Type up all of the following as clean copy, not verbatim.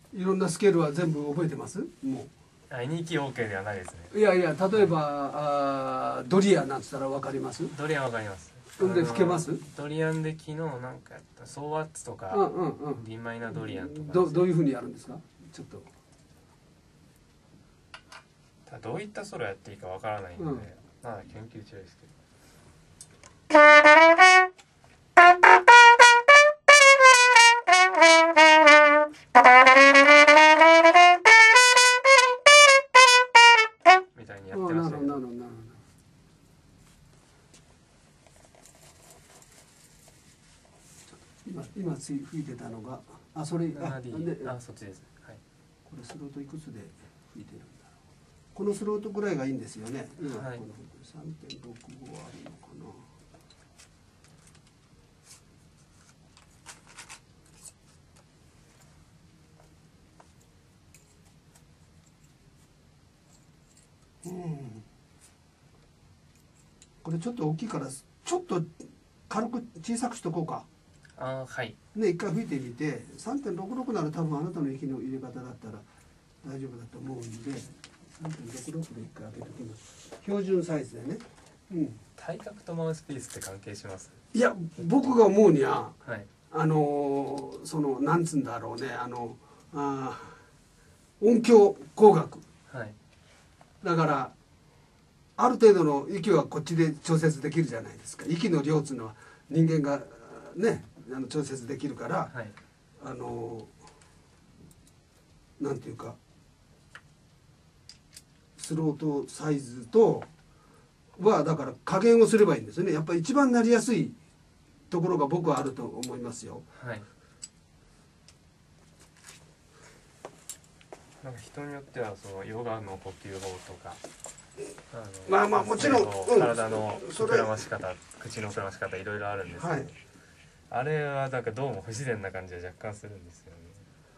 いろんなスケールは全部覚えてます？もう2キ OK ではないですね。 ういやいや、例えば、ドリアなんつったら分かります？ ドリアンわかります。 で吹けます？ ドリアンで昨日なんかやったソーワッツとか、D マイナードリアンとか、 どういうふうにやるんですか？ちょっとどういったソロやっていいかわからないので、まだ研究中ですけど。みたいにやってましたけど。 今吹いてたのが、それ、 そっちです。はい。 これスロートいくつで吹いてるんだろう。このスロートぐらいがいいんですよね。今、 はい、 この 3.65 あるのかな。これちょっと大きいからちょっと軽く小さくしとこうか。 はい。 ね、一回吹いてみて 3.66 なら多分あなたの息の入れ方だったら大丈夫だと思うんで 3.66 で一回開けておきます。標準サイズでね。 体格とマウスピースって関係します？ いや、僕が思うには、 はい、 そのなんつうんだろうね、音響工学、 はい、 だからある程度の息はこっちで調節できるじゃないですか。息の量っていうのは人間がね調節できるから、 はい、 なんていうかスロートサイズとはだから加減をすればいいんですよね。やっぱり一番なりやすいところが僕はあると思いますよ。 はい。なんか人によってはそのヨガの呼吸法とか、 まあもちろん、 体の膨らまし方、口の膨らまし方いろいろあるんですけど、あれはなんかどうも不自然な感じは若干するんですよね。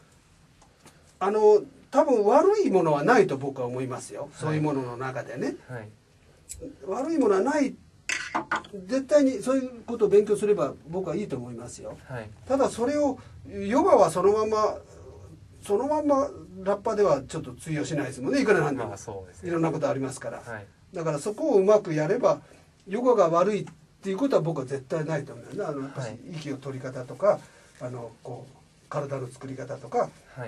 多分悪いものはないと僕は思いますよ。そういうものの中でね。 はい、 悪いものはない。絶対にそういうことを勉強すれば僕はいいと思いますよ。 はい、 ただそれをヨガはそのままラッパではちょっと通用しないですもんね。いくらなんでも、いろんなことありますから、はい、だからそこをうまくやればヨガが悪いっていうことは僕は絶対ないと思うね。私息を取り方とかこう体の作り方とか、 はい、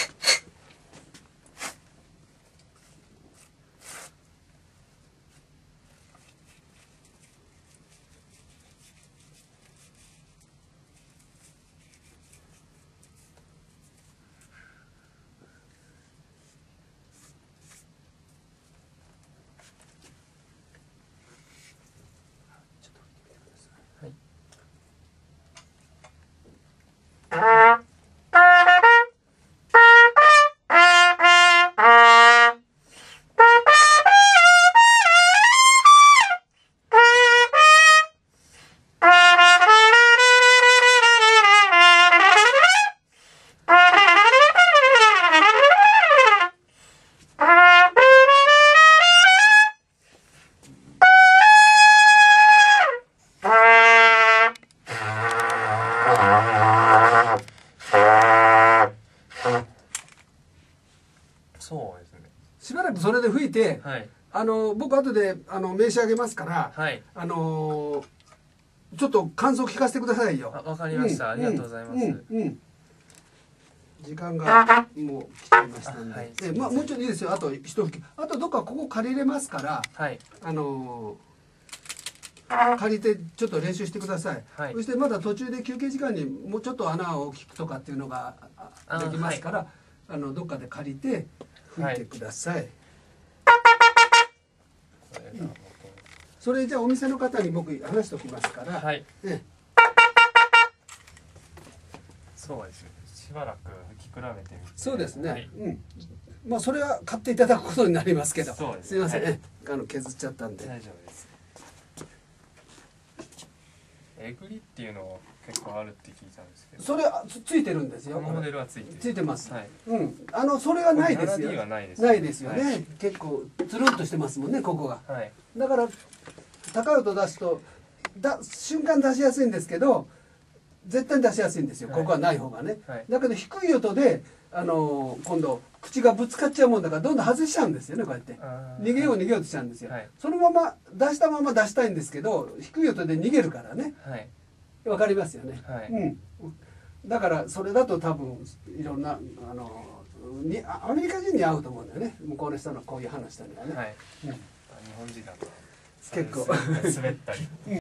しばらくそれで吹いて、 はい、 僕後で名刺あげますから、 はい、 ちょっと感想聞かせてくださいよ。 わかりました、ありがとうございます。 時間がもう来ちゃいましたんで、もうちょっといいですよ。あと一吹き、あとどっかここ借りれますから、 はい、 借りてちょっと練習してください。 はい、 そしてまだ途中で休憩時間にもうちょっと穴を聞くとかっていうのができますから、どっかで借りて吹いてください。それじゃあお店の方に僕話しておきますから。 はい。そうですよ。しばらく吹き比べてみて。 そうですね。はい、まあそれは買っていただくことになりますけど。 そうです。 すいません。削っちゃったんで。 大丈夫です。えぐりっていうのは結構あるって聞いたんですけど。 それはついてるんですよ。 このモデルはついてる。 ついてます。 はい。 それはないですよ。 ないですよね。結構つるんとしてますもんね、ここが。 はい。 だから高い音出すと瞬間出しやすいんですけど、 絶対に出しやすいんですよ、 はい、 ここはない方がね、 はい、 だけど低い音で今度口がぶつかっちゃうもんだからどんどん外しちゃうんですよね、こうやって逃げようとしちゃうんですよ、はい、そのまま出したまま出したいんですけど低い音で逃げるからね、はい、わかりますよね、はい、うん、だからそれだと多分いろんなアメリカ人に合うと思うんだよね、向こうの人のこういう話したのはね、はい、うん、日本人だと結構滑ったり